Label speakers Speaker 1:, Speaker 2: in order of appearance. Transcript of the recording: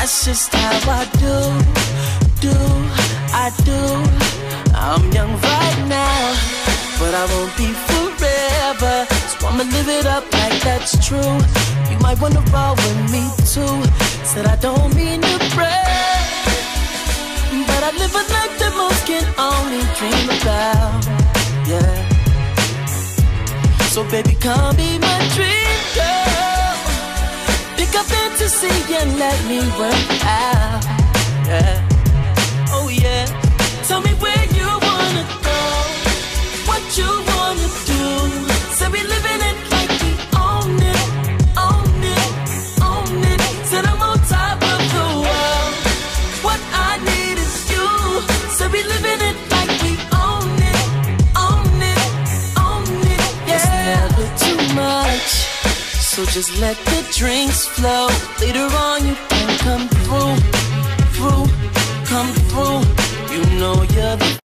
Speaker 1: That's just how I do. I'm young right now, but I won't be forever. So I'ma live it up like that's true. You might wanna roll with me too. Said I don't mean to brag, but I live a life that most can only dream about. Yeah. So baby, come be my dream girl. Pick up fantasy and let me work out. Yeah. Oh yeah. Tell me where you wanna go, what you wanna do. Say we living it like we own it, own it, own it. Said I'm on top of the world. What I need is you. Say we living it like we own it, own it, own it. Yeah. It's never too much, so just let the drinks flow. Later on you can come through, come through. You know you're the